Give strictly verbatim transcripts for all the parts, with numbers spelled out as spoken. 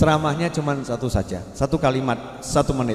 ceramahnya cuma satu saja, satu kalimat, satu menit.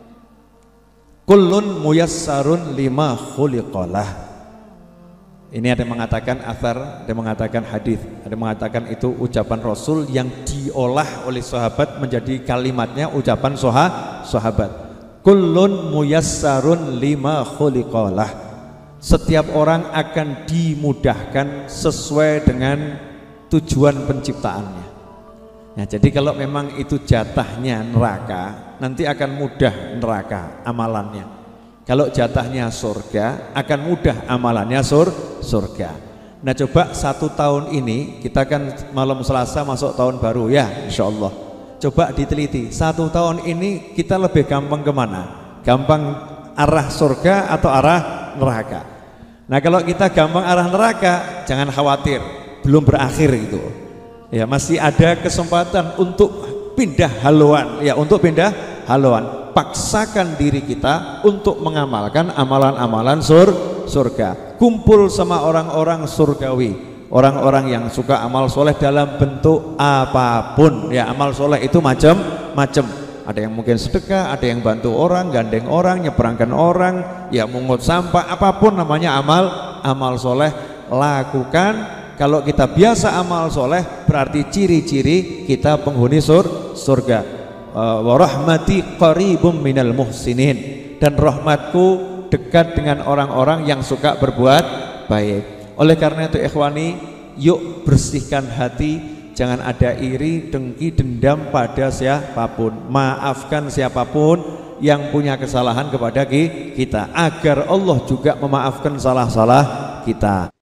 Kullun muyassarun lima khuliqalah. Ini ada yang mengatakan athar, ada yang mengatakan hadis, ada yang mengatakan itu ucapan Rasul yang diolah oleh sahabat menjadi kalimatnya ucapan soha, sahabat. Kullun muyassarun lima khuliqalah. Setiap orang akan dimudahkan sesuai dengan tujuan penciptaannya. Nah, jadi kalau memang itu jatahnya neraka, nanti akan mudah neraka amalannya. Kalau jatahnya surga, akan mudah amalannya sur, surga. Nah, coba satu tahun ini, kita kan malam Selasa masuk tahun baru ya, insya Allah. Coba diteliti, satu tahun ini kita lebih gampang kemana? Gampang arah surga atau arah neraka? Nah, kalau kita gampang arah neraka, jangan khawatir, belum berakhir itu. Ya, masih ada kesempatan untuk pindah haluan, ya, untuk pindah haluan. Paksakan diri kita untuk mengamalkan amalan-amalan sur, surga. Kumpul sama orang-orang surgawi, orang-orang yang suka amal soleh dalam bentuk apapun. Ya, amal soleh itu macam-macam. Ada yang mungkin sedekah, ada yang bantu orang, gandeng orang, nyeberangkan orang, ya mungut sampah, apapun namanya amal, amal soleh lakukan. Kalau kita biasa amal soleh, berarti ciri-ciri kita penghuni sur, surga. Wa rahmati qaribum minal muhsinin, dan rahmatku dekat dengan orang-orang yang suka berbuat baik. Oleh karena itu ikhwani, yuk bersihkan hati, jangan ada iri, dengki, dendam pada siapapun. Maafkan siapapun yang punya kesalahan kepada kita, agar Allah juga memaafkan salah-salah kita.